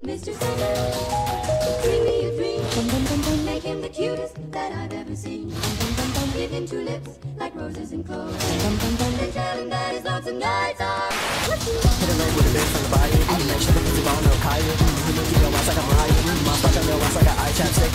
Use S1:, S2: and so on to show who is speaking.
S1: Mr. Santa, bring me a dream. Make him the cutest that I've ever seen. Give him two lips like roses and cloves. Then tell him that his lonesome nights are.
S2: Hit a leg with a bitch from the body. Make sure that it's on no higher. You look at your ass like a riot. My fuck on your ass like an eye chapstick.